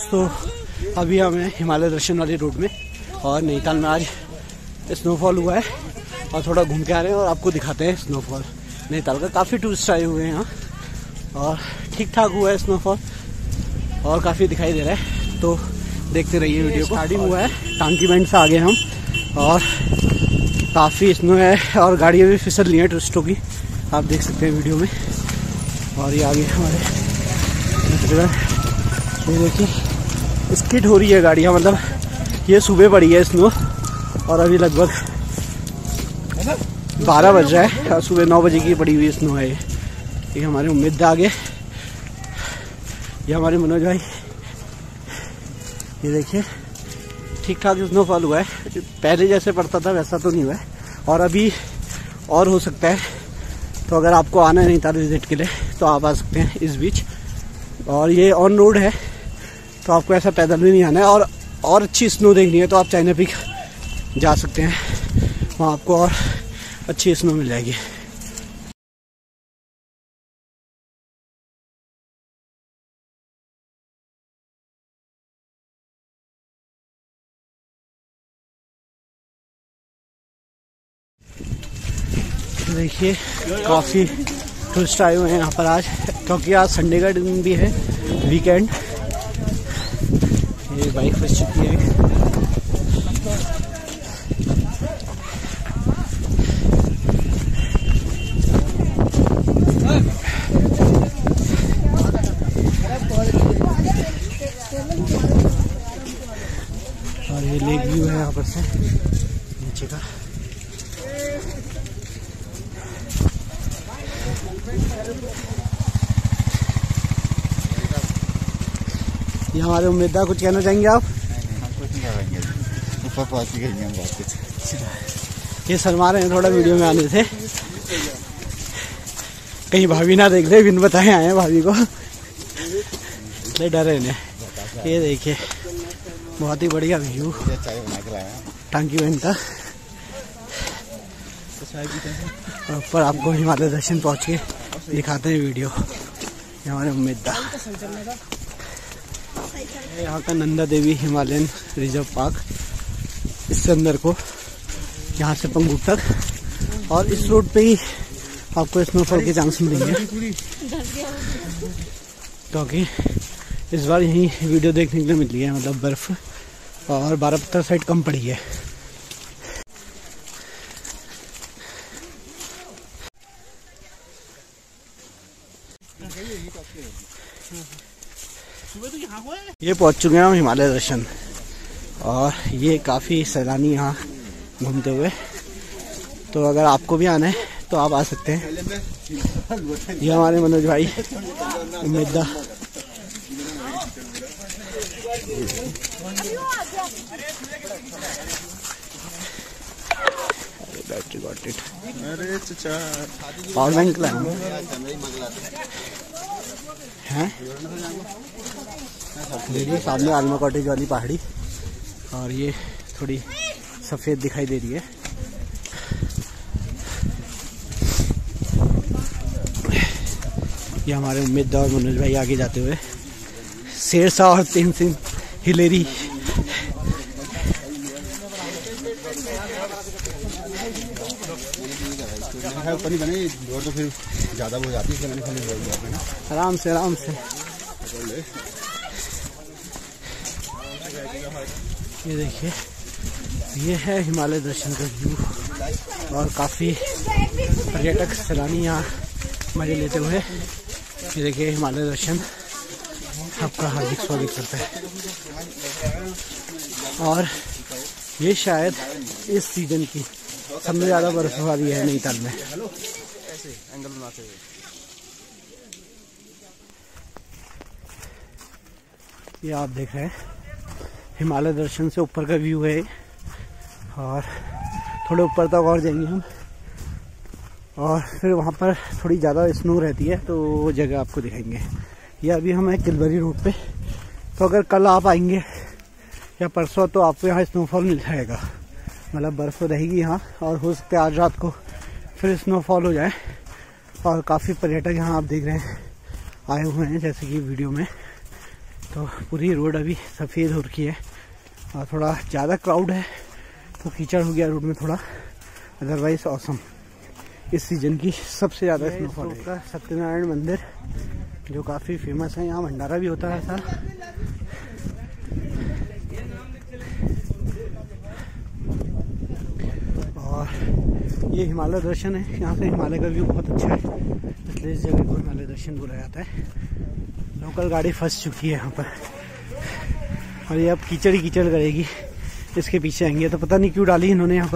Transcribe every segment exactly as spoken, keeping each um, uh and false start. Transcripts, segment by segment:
दोस्तों, अभी हम हैं हिमालय दर्शन वाली रोड में और नैनीताल में आज स्नोफॉल हुआ है और थोड़ा घूम के आ रहे हैं और आपको दिखाते हैं स्नोफॉल नैनीताल का। काफ़ी टूरिस्ट आए हुए हैं यहाँ और ठीक ठाक हुआ है स्नोफॉल और काफ़ी दिखाई दे रहा है, तो देखते रहिए वीडियो को। स्टार्टिंग हुआ है टांकी बैंड से आगे हम और काफ़ी स्नो है और गाड़ियाँ भी फिसल रही हैं टूरिस्टों की, आप देख सकते हैं वीडियो में। और ये आगे हमारे ये देखिए स्किड हो रही है गाड़ियाँ, मतलब ये सुबह पड़ी है स्नो और अभी लगभग बारह बज रहा है और सुबह नौ बजे की पड़ी हुई स्नो है। ये हमारे उम्मीद आगे, ये हमारे मनोज भाई, ये देखिए ठीक ठाक स्नोफॉल हुआ है। पहले जैसे पड़ता था वैसा तो नहीं हुआ है और अभी और हो सकता है, तो अगर आपको आना है नैनीताल विजिट के लिए तो आप आ सकते हैं इस बीच। और ये ऑन रोड है तो आपको ऐसा पैदल भी नहीं आना है और और अच्छी स्नो देखनी है तो आप चाइना पीक जा सकते हैं, वहाँ आपको और अच्छी स्नो मिल जाएगी। देखिए काफ़ी टूरिस्ट आए हुए हैं यहाँ पर आज, क्योंकि आज संडे का दिन भी है, वीकेंड। ये बाइक फंस चुकी है। और ये लेक व्यू है यहाँ पर से नीचे का। ये हमारे उम्मीदवार, कुछ कहना चाहेंगे आप? हम कुछ नहीं कहेंगे, ऊपर पहुंच गए हम बहुत कुछ। ये शर्मा रहे हैं थोड़ा वीडियो में आने से, कहीं भाभी ना देख ले, बिन बताए आए हैं भाभी को, इसलिए डर रहे हैं। ये देखिए बहुत ही बढ़िया व्यू टांकी बैंड का। और ऊपर आपको हिमालय दर्शन पहुंच के दिखाते हैं वीडियो। ये हमारे उम्मीदवार, यहाँ का Nanda Devi Himalayan reserve park, इससे अंदर को यहाँ से पंगुट तक, और इस रोड पे ही आपको स्नोफॉल के चांस मिलेंगे, क्योंकि इस बार यही वीडियो देखने के लिए मिली है, मतलब बर्फ और बारह पत्थर साइड कम पड़ी है। ये पहुंच चुके हैं हम हिमालय दर्शन और ये काफ़ी सैलानी यहाँ घूमते हुए, तो अगर आपको भी आना है तो आप आ सकते हैं। ये हमारे मनोज भाई उम्मीदा, बैटरी गॉट इट, अरे चाचा पावर बैंक हैं। देखिए सामने आलमा कॉटेज वाली पहाड़ी और ये थोड़ी सफ़ेद दिखाई दे रही है। ये हमारे उम्मीदवार मनोज भाई आगे जाते हुए, शेरशाह और तीन सिंह हिलेरी। ऊपर बने तो फिर ज़्यादा हो जाती है, आराम से आराम से। ये देखिए ये है हिमालय दर्शन का व्यू और काफ़ी पर्यटक सैलानी यहाँ मजे लेते हुए। ये देखिए हिमालय दर्शन आपका हार्दिक स्वागत करता है। और ये शायद इस सीजन की सबसे ज़्यादा बर्फबारी है नैनीताल में। एंगल बनाते हुए ये आप देख रहे हैं हिमालय दर्शन से ऊपर का व्यू है और थोड़े ऊपर तक और जाएंगे हम और फिर वहाँ पर थोड़ी ज़्यादा स्नो रहती है तो वो जगह आपको दिखाएंगे। ये अभी हम हैं किलबरी रोड पे, तो अगर कल आप आएंगे या परसों तो आपको यहाँ स्नोफॉल मिल जाएगा, मतलब बर्फ़ रहेगी यहाँ और हो सकता है आज रात को फिर स्नोफॉल हो जाए। और काफ़ी पर्यटक यहाँ आप देख रहे हैं आए हुए हैं, जैसे कि वीडियो में तो पूरी रोड अभी सफ़ेद हो रखी है और थोड़ा ज़्यादा क्राउड है तो कीचड़ हो गया रोड में थोड़ा, अदरवाइज ऑसम। इस सीजन की सबसे ज़्यादा स्नोफॉल का सत्यनारायण मंदिर जो काफ़ी फेमस है, यहाँ भंडारा भी होता है सर। और ये हिमालय दर्शन है, यहाँ से हिमालय का व्यू बहुत अच्छा है, इसलिए इस जगह को हिमालय दर्शन बोला जाता है। लोकल गाड़ी फंस चुकी है यहाँ पर और ये अब कीचड़ ही कीचड़ करेगी, इसके पीछे आएंगे। तो पता नहीं क्यों डाली इन्होंने यहाँ पर,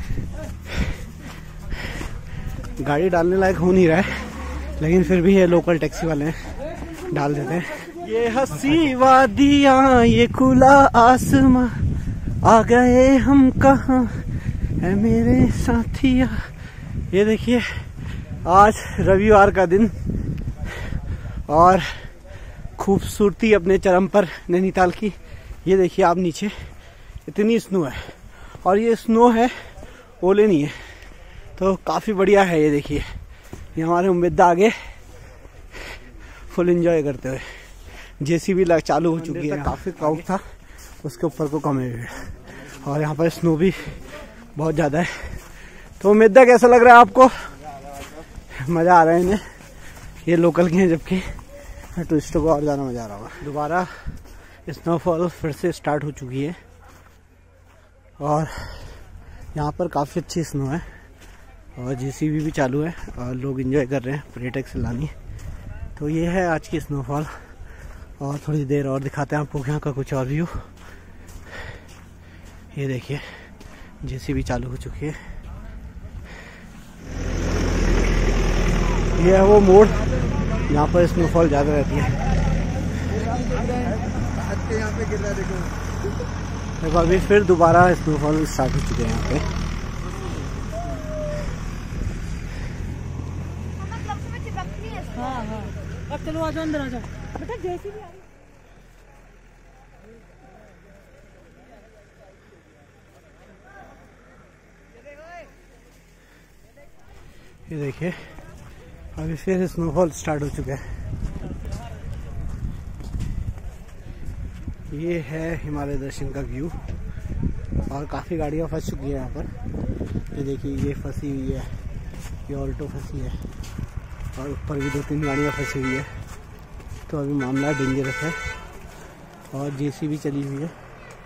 गाड़ी डालने लायक हो नहीं रहा है, लेकिन फिर भी ये लोकल टैक्सी वाले हैं डाल देते हैं। ये हंसी वादियाँ, ये खुला आसमां, आ गए हम कहाँ है मेरे साथिया। ये देखिए आज रविवार का दिन और खूबसूरती अपने चरम पर नैनीताल की। ये देखिए आप नीचे इतनी स्नो है और ये स्नो है, ओले नहीं है, तो काफ़ी बढ़िया है। ये देखिए ये हमारे उम्मीदा आगे फुल एंजॉय करते हुए। जेसीबी लग चालू हो चुकी है, काफ़ी क्राउड था, उसके ऊपर को कम है और यहाँ पर स्नो भी बहुत ज़्यादा है। तो उम्मीदा कैसा लग रहा है आपको? मज़ा आ रहा है इन्हें, ये लोकल के हैं, जबकि टूरिस्टों को और ज़्यादा मज़ा आ रहा होगा। दोबारा स्नोफॉल फिर से स्टार्ट हो चुकी है और यहाँ पर काफ़ी अच्छी स्नो है और जेसीबी भी चालू है और लोग एंजॉय कर रहे हैं पर्यटक सैलानी। तो ये है आज की स्नोफॉल और थोड़ी देर और दिखाते हैं आपको यहाँ का कुछ और व्यू। ये देखिए जेसीबी चालू हो चुकी है। ये है वो मोड़ यहाँ पर स्नोफॉल ज़्यादा रहती है। यहाँ पे गिर रहा है देखो, देखो अभी फिर दोबारा स्नोफॉल स्टार्ट हो चुके हैं यहाँ पे। हाँ हाँ अब चलो आ जाओ अंदर आ जाओ बेटा, जैसी भी आ रही। ये देखिए अभी फिर स्नोफॉल स्टार्ट हो चुका है। ये है हिमालय दर्शन का व्यू और काफ़ी गाड़ियाँ फंस चुकी है यहाँ पर। ये देखिए ये फंसी हुई है, ये ऑल्टो फंसी है और ऊपर भी दो तीन गाड़ियाँ फंसी हुई है। तो अभी मामला डेंजरस है और जेसीबी चली हुई है।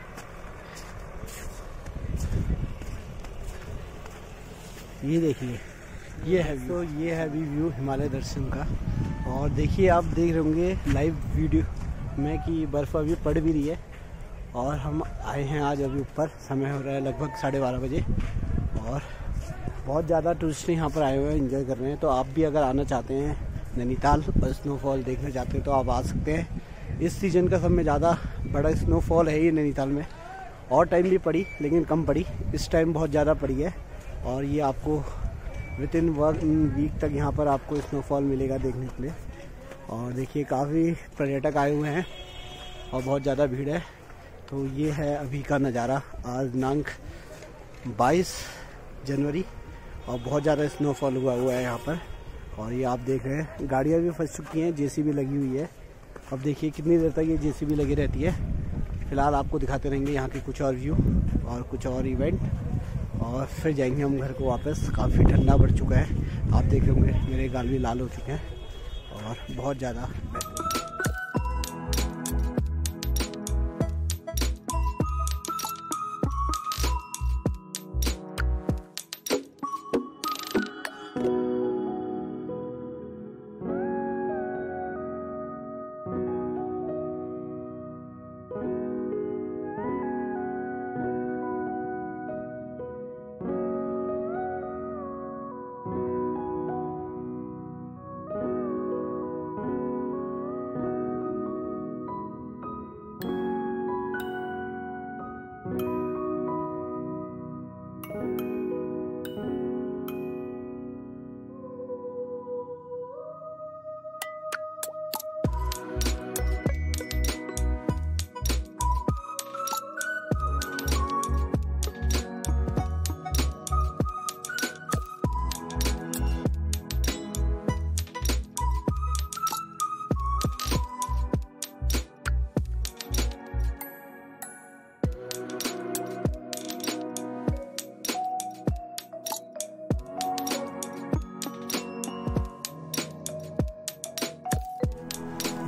ये देखिए ये है तो ये है अभी व्यू हिमालय दर्शन का। और देखिए आप देख रहे होंगे लाइव वीडियो में कि बर्फ़ अभी पड़ भी रही है और हम आए हैं आज अभी ऊपर। समय हो रहा है लगभग साढ़े बारह बजे और बहुत ज़्यादा टूरिस्ट यहाँ पर आए हुए हैं, एंजॉय कर रहे हैं। तो आप भी अगर आना चाहते हैं नैनीताल और स्नोफॉल देखना चाहते हैं तो आप आ सकते हैं। इस सीज़न का सब में ज़्यादा बड़ा स्नोफॉल है ये नैनीताल में। और टाइम भी पड़ी लेकिन कम पड़ी, इस टाइम बहुत ज़्यादा पड़ी है और ये आपको विद इन वन वीक तक यहाँ पर आपको स्नोफॉल मिलेगा देखने के लिए। और देखिए काफ़ी पर्यटक आए हुए हैं और बहुत ज़्यादा भीड़ है। तो ये है अभी का नज़ारा, आज दिनांक बाईस जनवरी और बहुत ज़्यादा स्नोफॉल हुआ हुआ है यहाँ पर। और ये आप देख रहे हैं गाड़ियाँ भी फंस चुकी हैं, जेसीबी लगी हुई है। अब देखिए कितनी देर तक ये जेसीबी लगी रहती है। फिलहाल आपको दिखाते रहेंगे यहाँ के कुछ और व्यू और कुछ और इवेंट और फिर जाएंगे हम घर को वापस। काफ़ी ठंडा बढ़ चुका है, आप देख रहे होंगे मेरे गाल भी लाल हो चुके हैं और बहुत ज़्यादा।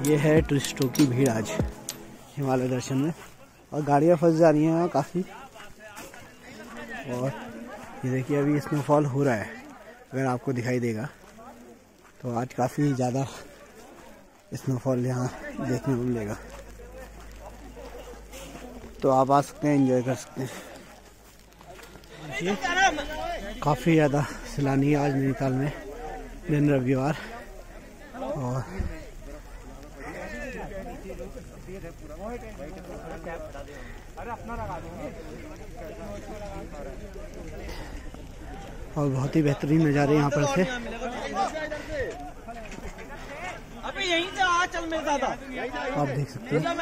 ये है टूरिस्टों की भीड़ आज हिमालय दर्शन में, और गाड़ियाँ फंस जा रही हैं यहाँ काफ़ी। और ये देखिए अभी स्नोफॉल हो रहा है, अगर आपको दिखाई देगा तो आज काफ़ी ज़्यादा स्नोफॉल यहाँ देखने को मिलेगा, तो आप आ सकते हैं, एंजॉय कर सकते हैं। काफ़ी ज़्यादा सैलानी आज नैनीताल में, दिन रविवार। और और बहुत ही बेहतरीन नज़ारे यहाँ पर से। अबे यहीं से आ, चल मेरे साथ आप देख सकते हैं।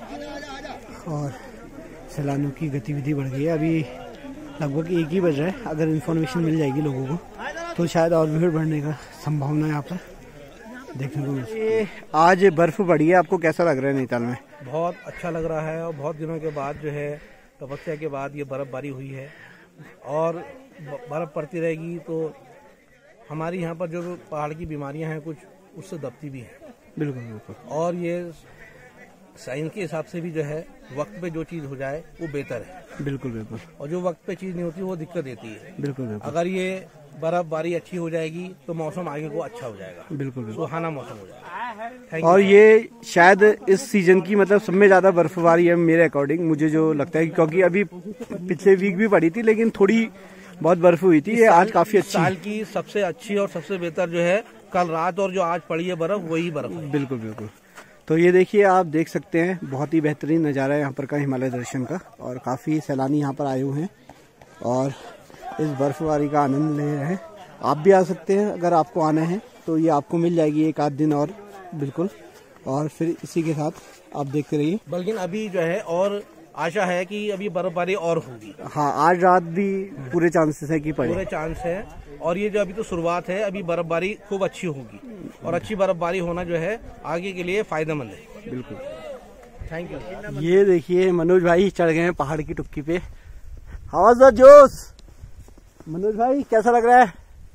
और सैलानियों की गतिविधि बढ़ गई है, अभी लगभग एक ही बज रहा है। अगर इन्फॉर्मेशन मिल जाएगी लोगों को तो शायद और भीड़ बढ़ने का संभावना यहाँ पर देखने को मिल। ये आज बर्फ पड़ी है, आपको कैसा लग रहा है नैनीताल में? बहुत अच्छा लग रहा है, और बहुत दिनों के बाद जो है तपस्या के बाद ये बर्फबारी हुई है, और बर्फ पड़ती रहेगी तो हमारी यहाँ पर जो पहाड़ की बीमारियाँ हैं कुछ उससे दबती भी हैं। बिल्कुल बिल्कुल। और ये साइंस के हिसाब से भी जो है वक्त पे जो चीज़ हो जाए वो बेहतर है। बिल्कुल बिल्कुल। और जो वक्त पे चीज़ नहीं होती वो दिक्कत देती है। बिल्कुल बिल्कुल। अगर ये बर्फबारी अच्छी हो जाएगी तो मौसम आगे को अच्छा हो जाएगा, बिल्कुल बिल्कुल सुहाना मौसम हो जाएगा। और ये शायद इस सीजन की मतलब सब में ज्यादा बर्फबारी है मेरे अकॉर्डिंग, मुझे जो लगता है, क्योंकि अभी पिछले वीक भी पड़ी थी लेकिन थोड़ी बहुत बर्फ हुई थी। ये आज काफी अच्छी साल की सबसे अच्छी और सबसे बेहतर जो है कल रात और जो आज पड़ी है बर्फ, वही बर्फ है। बिल्कुल बिल्कुल। तो ये देखिए आप देख सकते हैं, बहुत ही बेहतरीन नज़ारा है यहाँ पर का हिमालय दर्शन का, और काफ़ी सैलानी यहाँ पर आए हुए हैं और इस बर्फबारी का आनंद ले रहे हैं। आप भी आ सकते हैं, अगर आपको आना है तो ये आपको मिल जाएगी एक आध दिन और। बिल्कुल। और फिर इसी के साथ आप देखते रहिए। बल्कि अभी जो है और आशा है कि अभी बर्फबारी और होगी। हाँ, आज रात भी पूरे चांसेस है कि पड़े, पूरे चांस है। और ये जो अभी तो शुरुआत है, अभी बर्फबारी खूब अच्छी होगी, और अच्छी बर्फबारी होना जो है आगे के लिए फायदेमंद है। बिल्कुल। Thank you. ये देखिए मनोज भाई चढ़ गए हैं पहाड़ की टुक्की पे। हाउ वाज द जोश? मनोज भाई कैसा लग रहा है?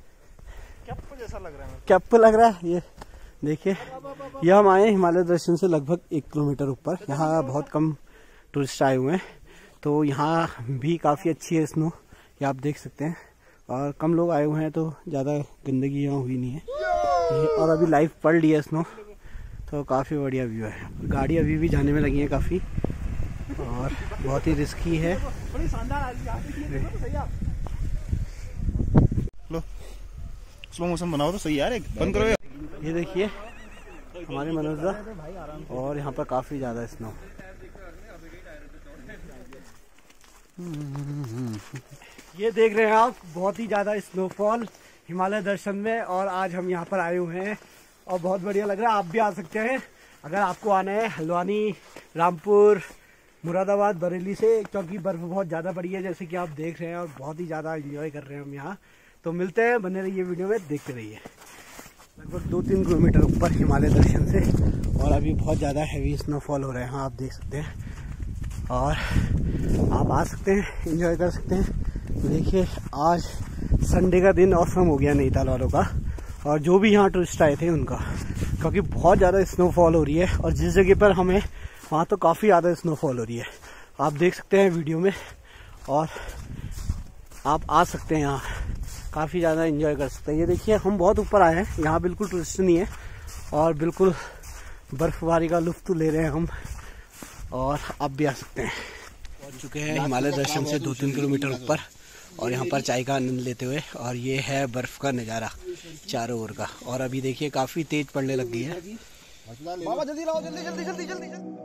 कैप जैसा लग रहा है। कैप लग रहा है। ये देखिए, यह हम आए हिमालय दर्शन से लगभग एक किलोमीटर ऊपर। यहाँ बहुत कम टूरिस्ट आए हुए हैं, तो यहाँ भी काफ़ी अच्छी है स्नो, ये आप देख सकते हैं। और कम लोग आए हुए हैं तो ज़्यादा गंदगी यहाँ हुई नहीं है। और अभी लाइव पड़ रही है स्नो, तो काफ़ी बढ़िया व्यू है। गाड़ी अभी भी जाने में लगी है काफ़ी, और बहुत ही रिस्की है। लो स्लो मोशन बनाओ तो सही यार, एक बंद करो। ये देखिए हमारे मनोजा, और यहाँ पर काफ़ी ज़्यादा स्नो। ये देख रहे हैं आप, बहुत ही ज़्यादा स्नोफॉल हिमालय दर्शन में, और आज हम यहाँ पर आए हुए हैं और बहुत बढ़िया लग रहा है। आप भी आ सकते हैं अगर आपको आना है, हल्द्वानी, रामपुर, मुरादाबाद, बरेली से, क्योंकि बर्फ बहुत ज़्यादा पड़ी है जैसे कि आप देख रहे हैं, और बहुत ही ज़्यादा एंजॉय कर रहे हैं हम यहाँ। तो मिलते हैं, बने रहिए वीडियो में, देखते रहिए। लगभग दो तीन किलोमीटर ऊपर हिमालय दर्शन से, और अभी बहुत ज़्यादा हैवी स्नोफॉल हो रहे हैं, आप देख सकते हैं। और आप आ सकते हैं, एंजॉय कर सकते हैं। देखिए आज संडे का दिन ऑसम हो गया नैनीताल वालों का, और जो भी यहाँ टूरिस्ट आए थे उनका, क्योंकि बहुत ज़्यादा स्नोफॉल हो रही है, और जिस जगह पर हमें वहाँ तो काफ़ी ज़्यादा स्नोफॉल हो रही है, आप देख सकते हैं वीडियो में। और आप आ सकते हैं यहाँ, काफ़ी ज़्यादा एंजॉय कर सकते हैं। ये देखिए हम बहुत ऊपर आए हैं, यहाँ बिल्कुल टूरिस्ट नहीं है, और बिल्कुल बर्फबारी का लुत्फ ले रहे हैं हम, और आप भी आ सकते हैं। पहुँच चुके हैं हिमालय दर्शन से दो तीन किलोमीटर ऊपर, और यहाँ पर चाय का आनंद लेते हुए, और ये है बर्फ का नज़ारा चारों ओर का। और अभी देखिए काफ़ी तेज पड़ने लग गई है। बाबा जल्दी लाओ, जल्दी जल्दी जल्दी जल्दी।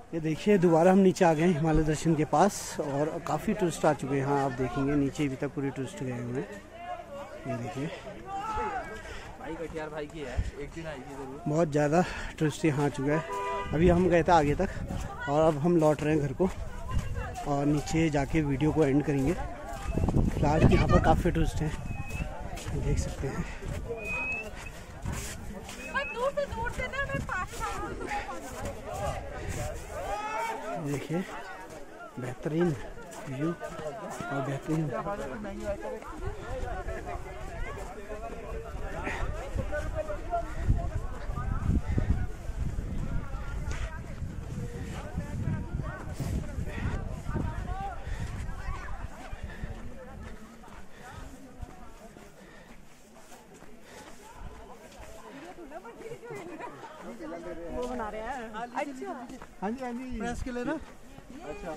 ये देखिए दोबारा हम नीचे आ गए हैं हिमालय दर्शन के पास और काफ़ी टूरिस्ट आ चुके हैं। यहाँ आप देखेंगे नीचे अभी तक पूरे टूरिस्ट गए हुए हैं। ये देखिए भाई की है, एक दिन आएगी जरूर। बहुत ज़्यादा टूरिस्ट यहाँ आ चुका है। अभी हम गए थे आगे तक और अब हम लौट रहे हैं घर को और नीचे जाके वीडियो को एंड करेंगे। फिलहाल यहाँ पर काफ़ी टूरिस्ट हैं, देख सकते हैं। देखिए बेहतरीन व्यू और बेहतरीन वो बना रहे हैं। अच्छा हाँ जी हाँ जी प्रेस के लिए ना। अच्छा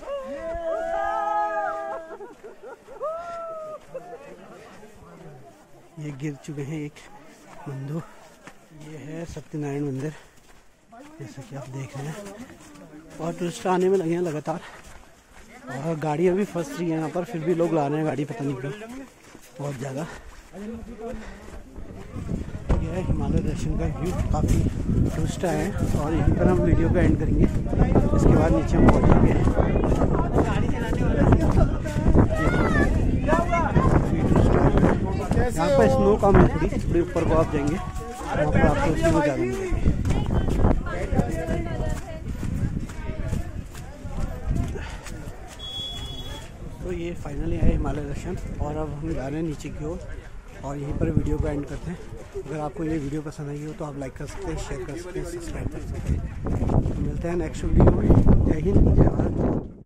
ये गिर चुके हैं एक मंदिर। ये है सत्यनारायण मंदिर जैसा कि आप देख रहे हैं और टूरिस्ट आने में लगे हैं लगातार और गाड़ियाँ भी फंस रही हैं यहाँ पर, फिर भी लोग ला रहे हैं गाड़ी, पता नहीं क्यों बहुत ज़्यादा। यह है हिमालय दर्शन का व्यू, काफ़ी टूरिस्ट आए हैं और यहीं पर हम वीडियो को एंड करेंगे। इसके बाद नीचे हम पहुँचेंगे। यहाँ पर स्नो कम है, थोड़ी थोड़ी ऊपर को आप जाएंगे वहाँ पर आपको स्नो ज़्यादा मिलेगी। तो ये फाइनली है हिमालय दर्शन और अब हम जा रहे हैं नीचे की ओर और यहीं पर वीडियो को एंड करते हैं। अगर आपको ये वीडियो पसंद आई हो तो आप लाइक कर सकते हैं, शेयर कर सकते हैं, सब्सक्राइब कर सकते हैं। तो मिलते हैं नेक्स्ट वीडियो में। जय हिंद, जय भारत।